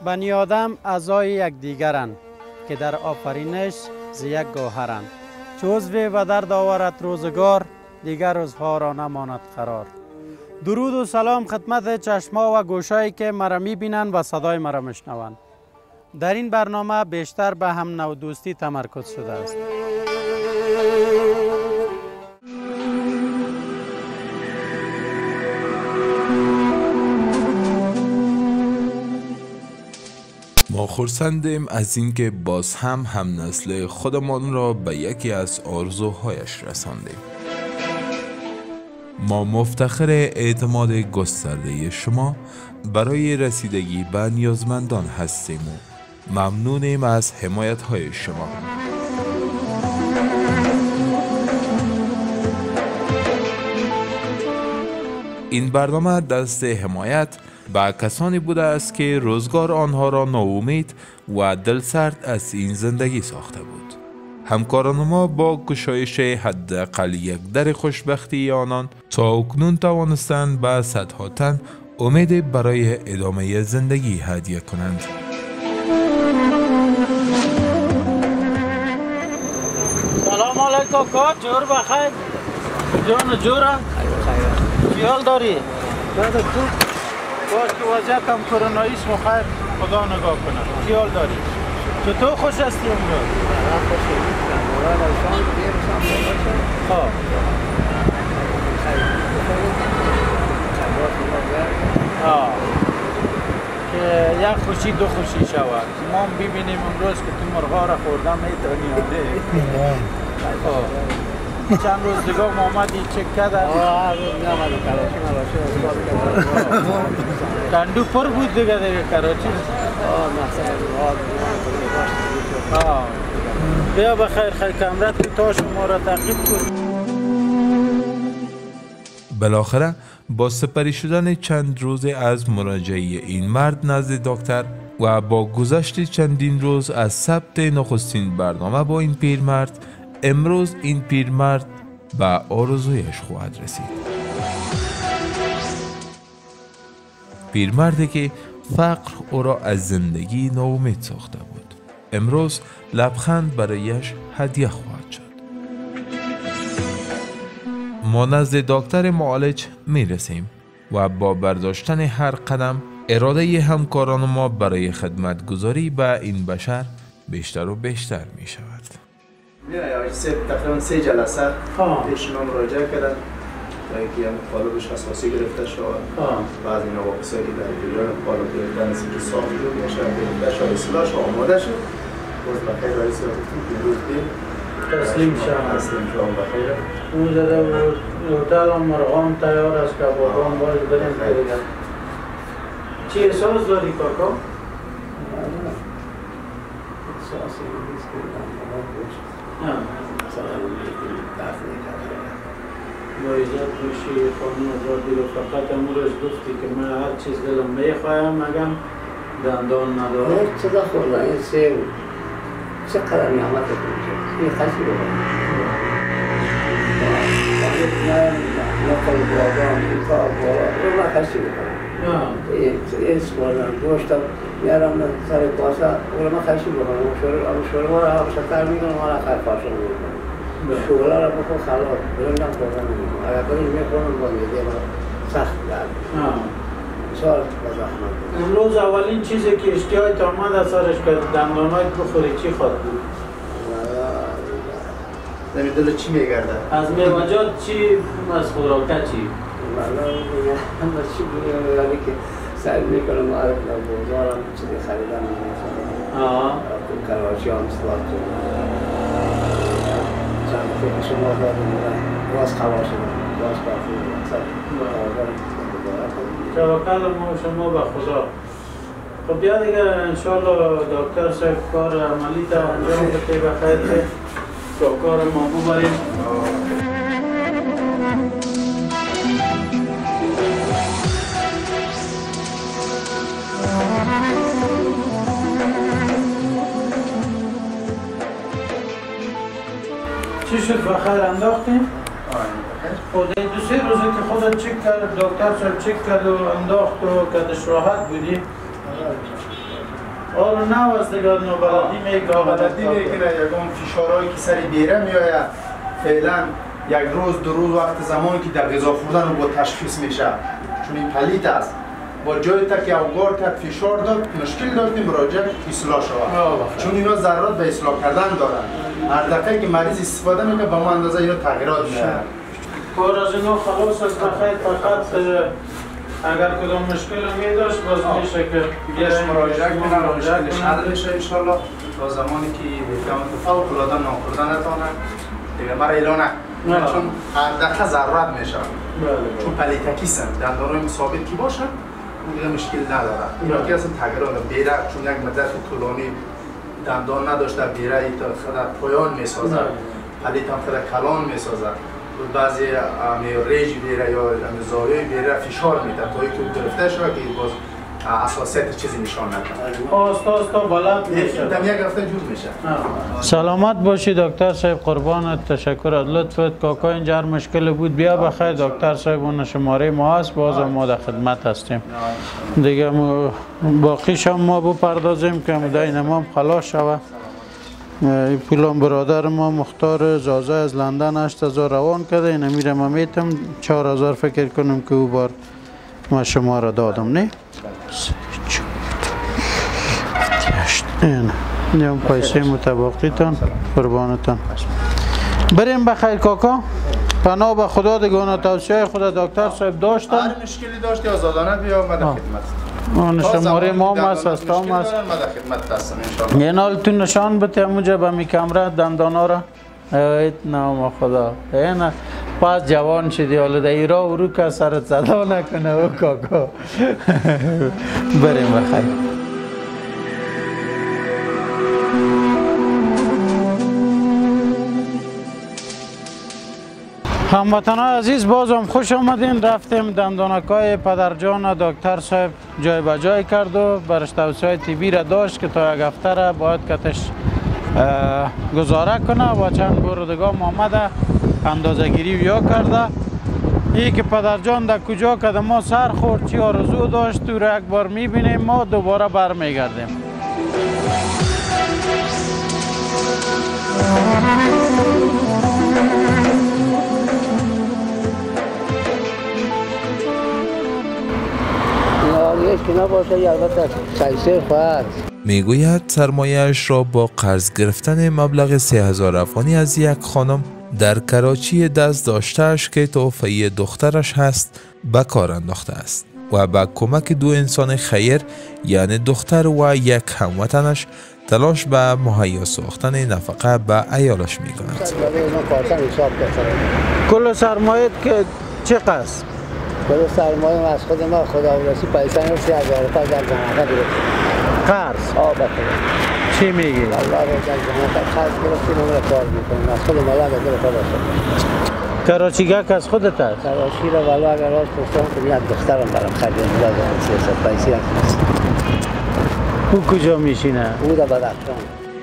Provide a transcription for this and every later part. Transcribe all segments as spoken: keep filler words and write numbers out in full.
بنی آدم اعضای یکدیگرند که در آفرینش ز یک گوهرند. چو عضوی به درد آورد روزگار، دیگر عضوها را نماند قرار. درود و سلام خدمت چشما و گوشایی که مرا می‌بینند و صدای مرا میشنوند. در این برنامه بیشتر به هم نوع دوستی تمرکز شده است. ما خرسندیم از اینکه باز هم هم نسل خودمان را به یکی از آرزوهایش رساندیم. ما مفتخر اعتماد گسترده شما برای رسیدگی به نیازمندان هستیم و ممنونیم از حمایت های شما. این برنامه دست حمایت به کسانی بوده است که روزگار آنها را ناامید و دلسرد از این زندگی ساخته بود. همکاران ما با گشایش حداقل یک در خوشبختی آنان تا اکنون توانستند به صدها تن امید برای ادامه زندگی هدیه کنند. سلام علیکم کاکا، جور بخیر؟ جان جوره؟ خیال داری؟ بعد تو باش که وضعیت هم کروناییش مخیر خدا نگاه کنه. خیال داری؟ چطور خوش هستی امروز؟ خوشی نیستم. مراد از شام دیر شام باشه. خب. آه. که یک خوشی دو خوشی شود. ما هم ببینیم امروز که تو مرغا را خوردم میتونی آده. چند روز دیگه محمدی چک کرده؟ آه روز نماده کراچی مراشه کندو پر بود دیگه دیگه کراچی؟ آه مقصد آه آه بیا بخیر خیر کمرت که تا شما را تعقیب کنیم. بالاخره با سپری شدن چند روز از مراجعه این مرد نزد دکتر و با گذشت چندین روز از ثبت نخستین برنامه با این پیرمرد، امروز این پیرمرد به آرزویش خواهد رسید. پیرمردی که فقر او را از زندگی ناامید ساخته بود، امروز لبخند برایش هدیه خواهد شد. ما نزد دکتر معالج می رسیم و با برداشتن هر قدم اراده همکاران ما برای خدمت گذاری به این بشر بیشتر و بیشتر می شود. تقریبا سه جلسه پیش ما مراجعه کردن تا اینکه هم قالبش حساسی گرفته شد. بعض اینا واقعی در جریان قالب گرفتن از اینکه ساخت شد یا شاید گرفته شد اصلاحش آماده شد. روز بخیر رئیس را گفتیم که روز بیم تسلیم شم. تسلیم شم بخیر. اون زده بود هتل هم مرغام تیار است که بابام باید بریم دیگه. چی احساس داری کاکا؟ احساسی نیست که مریضت میشی خانم آزادی رو فقط امروز گفتی که من هر چیز دلم میخوایم مگم دندان ندارم. هر چیزا خوردن این سه چقدر نعمت کنید این خشی رو نقل بادام کار بارا رو من خشی بکنم این سپردن گوشتم میارم سر پاسا رو من خشی بکنم شورما را هم شکر میکنم حالا خیر پاشا میکنم شورما را بکن خلاص برندم خوردن میکنم اگر بریم میکنم با میده من سخت درد بسیار بزحمت امروز اولین چیزی که اشتیاقت آمد از سرش که دندانایت بخوری چی خواهد بود؟ نمی دل چی میگرده؟ از میوجات چی؟ از خوراکه چی؟ والا همه چی بودیم که سعی میکنم معرف بازارم چیزی خریدم آه کراچی هم سلات چند فکر شما دادم باز خلاص شدم باز کافی توکل ما شما به خدا. خب بیا دیگه انشالله دکتر صاحب کار عملی تا انجام بده بخیر که با کار ما ببریم. چی شد بخیر انداختیم؟ خود این دو سه روزه که خودت چک کرد دکتر صاحب چک کرد و انداخت و کدش راحت بودی؟ آره نه واسطگار نو بلدی میگه بلدی میکنه یکم فشارهایی که سر بیره میآید فعلا یک روز دو روز وقت زمانی که در غذا خوردن رو با تشخیص میشه چون این پلیت است با جای تا که اوگار کرد فشار داد مشکل داشتیم مراجعه اصلاح شود چون اینا ضرورت به اصلاح کردن دارن هر دفعه که مریض استفاده میکنه به ما اندازه اینا تغییرات میشه کار از اینا خلاص است بخیر فقط اگر کدام مشکل می داشت باز میشه که بیاش مراجعه کنن مشکلش حل بشه ان شاء الله تا زمانی که بهتمام فوق العاده ناخوردن نتونه دیگه برای اعلان نه چون هر دفعه ضرورت میشه چون پلیتکی سن دندانای ثابت کی باشن دیگه مشکل نداره اینا که اصلا تغییرات بیره چون یک مدت طولانی دندان نداشته بیره ای تا خدا پایان میسازه پلیت هم خدا کلان میسازه بعضی ریج بیره یا زایه بیره فشار میده تا اینکه گرفته شده که باز اساسیت چیزی نشان نکنه آستا آستا بلند میشه دم یک هفته جور میشه سلامت باشی دکتر صاحب قربانت تشکر از لطفت کاکا اینجا هر مشکل بود بیا بخیر دکتر صاحب اون شماره ما هست باز ما در خدمت هستیم دیگه باقیش هم ما بپردازیم که مدین ما خلاص شود پولان برادر ما مختار زازه از لندن هشت هزار روان کرده این امیر ما میتم چهار هزار فکر کنم که او بار ما شما را دادم نه؟ این نیم پیسه متباقیتان قربانتان بریم بخیر کاکا پناه به خدا دیگونه توصیه خدا دکتر صاحب داشتن هر مشکلی داشتی آزادانه بیا ما در خدمت اون شماره ما هست است هم هست این حال تو نشان بده همونجا به می کمره دندانا را ایت نام خدا این پس جوان شدی حالا در ایرا و رو که سرت صدا نکنه او کاکا بریم بخیر هموطنان عزیز باز هم خوش آمدین رفتیم دندانکای پدرجان دکتر صاحب جای به جای کرد و برش توصیه تیبی را داشت که تا یک هفته را باید کتش گزاره کنه و چند بار دیگه آمده اندازه گیری یا کرده ای که پدرجان در کجا که ما سر خورد چی آرزو داشت تو را یک بار میبینیم ما دوباره برمیگردیم میگوید سرمایه‌اش را با قرض گرفتن مبلغ سه هزار افغانی از یک خانم در کراچی دست داشتهش که توفی دخترش هست به کار انداخته است و با کمک دو انسان خیر یعنی دختر و یک هموطنش تلاش به مهیا ساختن نفقه به عیالش می کند. کل سرمایه که چقدر است؟ کل سرمایه از خود ما خداوندی پیسه نرسی هزار تا در زمانه گرفت. قرض؟ آه بکنه. چی میگی؟ الله رو در زمانه قرض گرفتیم اون را کار میکنیم. از خود مالا گرفته باشه. کراچیگک از خودت است؟ کراچی را والا اگر راست پستان کنی یک دخترم برام خرید دادم سیاست پیسی هست. او کجا میشینه؟ او در بدخشان.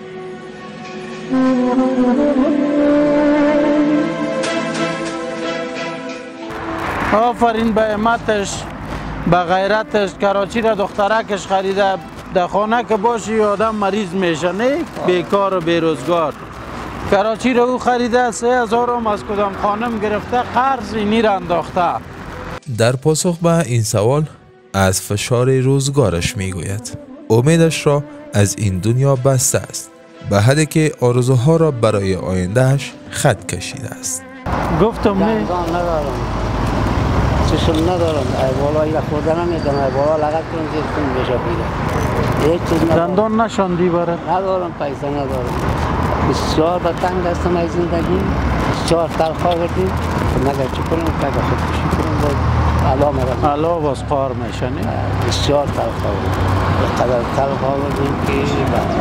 آفرین به همتش به غیرتش کراچی را دخترکش خریده در خانه که باشی آدم مریض میشه نه بیکار و بیروزگار کراچی را او خریده سه هزار هم از کدام خانم گرفته قرض اینی را انداخته در پاسخ به این سوال از فشار روزگارش میگوید امیدش را از این دنیا بسته است به حدی که آرزوها را برای آیندهش خط کشیده است گفتم نه ندارم چشم ندارم ای بالا ایلا خوردن نمیدم ای بالا لغت کنم زیر خون بشه بیره یک چیز ندارم دندان نشاندی برات ندارم پیسه ندارم بسیار به تنگ هستم ای زندگی بسیار تلخ آوردیم مگر چی کنم که خودکشی کنم باید علا مرم علا باز قار میشه نه بسیار تلخ آوردیم قدر تلخ آوردیم که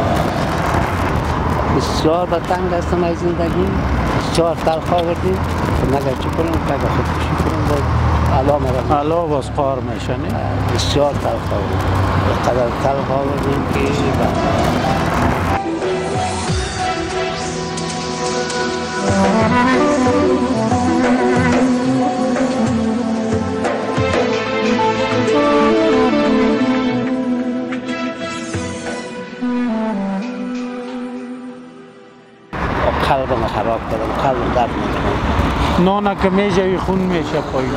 بسیار به تنگ هستم ای زندگی بسیار تلخ آوردیم مگر چی کنم که خودکشی کنم باید علا مرم علا باز قار میشه نه بسیار تلخ آوردیم قدر تلخ آوردیم که نان که میشه خون میشه پایین.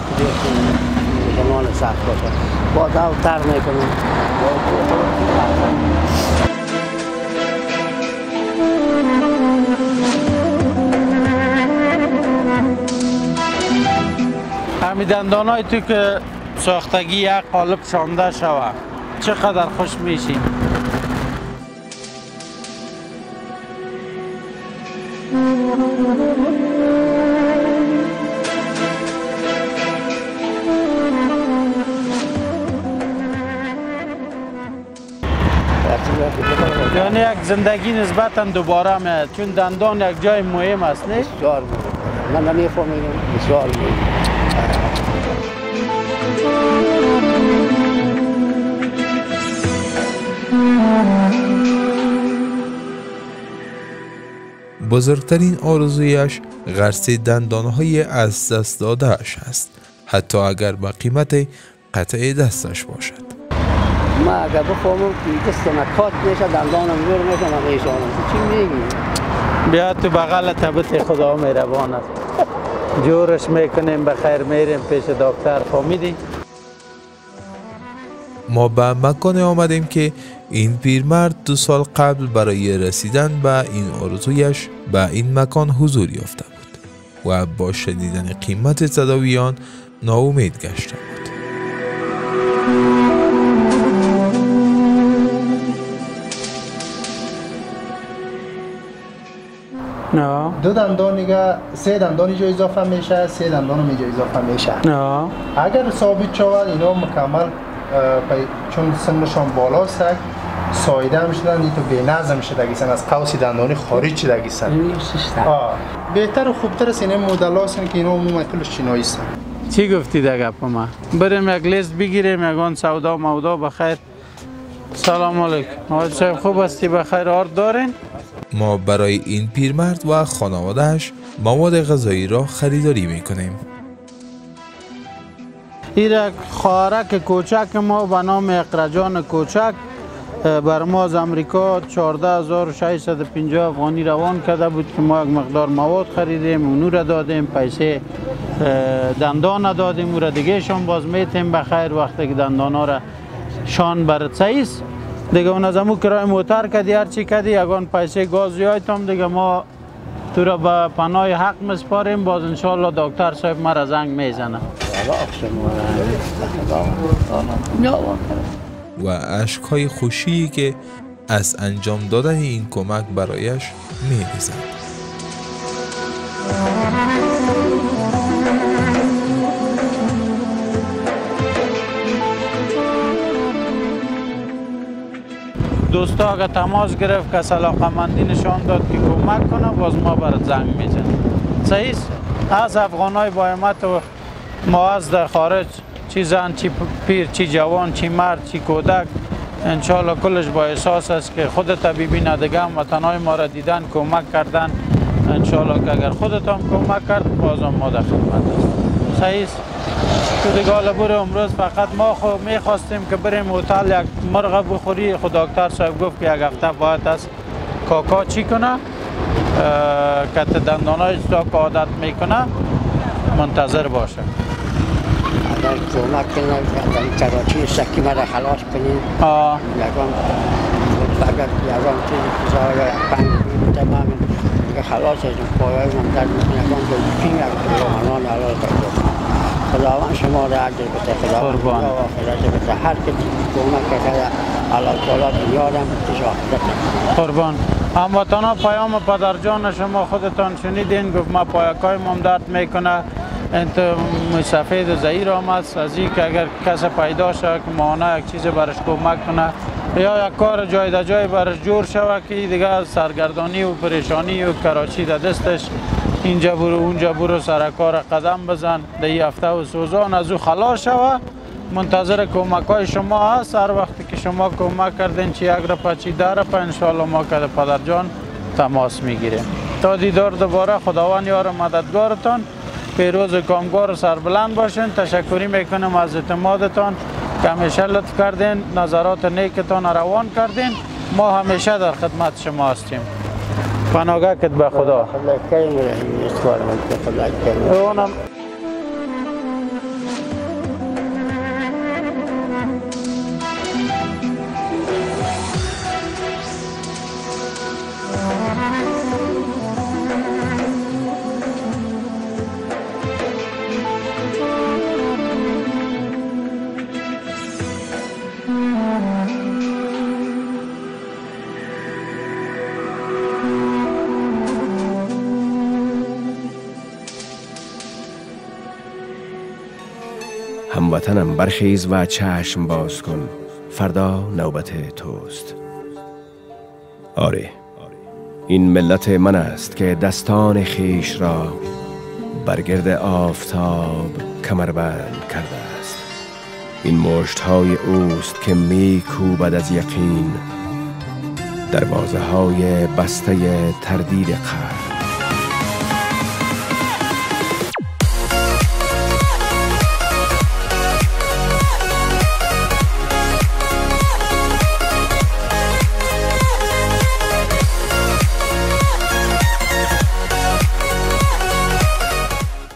زمان سخت باشه با دو تر میکنم. همین دندان های تو که ساختگی یک قالب شانده شود چقدر خوش میشی. یعنی یک زندگی نسبتا دوباره میاد چون دندان یک جای مهم است نه؟ بسیار مهم. من نمیفهمم بسیار مهم. بزرگترین آرزویش غرس دندانهای از دست دادهش است، حتی اگر به قیمت قطع دستش باشد. ما اگر بخوامم که دستم کات میشه دندانم زور میشه من ایشانم چی میگی؟ بیا تو بغل تبت خدا مهربان است جورش میکنیم بخیر میریم پیش دکتر فهمیدی؟ ما به مکان آمدیم که این پیرمرد دو سال قبل برای رسیدن به این آرزویش به این مکان حضور یافته بود و با شنیدن قیمت تداویان ناامید گشته بود. نه دو دندان دیگه سه دندان اینجا اضافه میشه، سه دندان هم اینجا اضافه میشه. نه اگر ثابت شود اینا مکمل چون سنشان بالاست سایده هم شدن این تو بی نظم شدگیسن از قوس دندانی خارج شدگیسن. بهتر و خوبتر است این مدل هستن که اینا عموما کلش چینایی هستن. چی گفتی در گپ ما؟ بریم یک لیست بگیریم یگان سودا مودا بخیر. سلام علیکم. آقای صاحب خوب هستی بخیر آرد دارین؟ ما برای این پیرمرد و خانوادهش مواد غذایی را خریداری میکنیم. این خواهرک کوچک ما به نام اقراجان کوچک بر ما از امریکا چهارده هزار و ششصد و پنجاه افغانی روان کرده بود که ما یک مقدار مواد خریدیم اونو را دادیم پیسه دندان دادیم او را دیگه شان باز میتیم بخیر وقتی که دندان ها را شان برسیست دیگه اون از امو کرای موتر کدی هرچی کدی یگان پیسه گاز یایتم دیگه ما تو را به پناه حق مسپاریم باز انشالله دکتر صاحب مرا زنگ میزنه و اشکهای خوشی که از انجام دادن این کمک برایش می‌ریزد. دوستا اگر تماس گرفت که علاقه‌مندی نشان داد که کمک کنه باز ما برات زنگ میزنیم. صحیح از افغانای با همت و معز در خارج چی زن چی پیر چی جوان چی مرد چی کودک انشالله کلش با احساس است که خودت ببینه دیگه هم وطنهای ما را دیدن کمک کردن انشالله که اگر خودت هم کمک کرد بازم ما در خدمت است. صحیح تو دیگه حالا برو امروز فقط ما خو میخواستیم که بریم هتل یک مرغ بخوری خود دکتر صاحب گفت که یک هفته باید از کاکا چی کنه که دندانای تا که عادت میکنه منتظر باشه. اگر کمک کنید در کراچی سکی مرا خلاص کنید یکم اگر یکم چیزی یا پنج تمام دیگه خلاص از پایای من درد میکنه یکم دلپین یک روحانان حلال کرده خداوند شما را عجل بده خداوند یا آخرت بده هر که کمک کرده الله تعالی دنیا را پیش آخرت قربان هموطنا پیام پدرجان شما خودتان شنیدین گفت ما پایکای مام درد میکنه انت سفید و زهیر آمد از این که اگر کس پیدا شد که ماهانه یک چیز برش کمک کنه یا یک کار جای در جای برش جور شود که دیگه سرگردانی و پریشانی و کراچی در دستش اینجا برو اونجا برو سرکار قدم بزن در این هفته و سوزان از او خلاص شود منتظر کمک های شما هست. هر وقتی که شما کمک کردین چی یک رپا چی در رپا انشاءالله ما که پدر جان تماس میگیریم. تا دیدار دوباره خداوند یار مددگارتان پیروز کامگار سربلند باشین. تشکری میکنم از اعتمادتان که همیشه لطف کردین نظرات نیکتان روان کردین. ما همیشه در خدمت شما هستیم. پناهگاه کت به خدا. خدا کریم رحیم اسوار من خدا کریم. اونم هموطنم برخیز و چشم باز کن، فردا نوبت توست. آره، این ملت من است که دستان خیش را برگرد آفتاب کمربند کرده است. این مشت‌های اوست که می کوبد از یقین دروازه های بسته تردید قهر.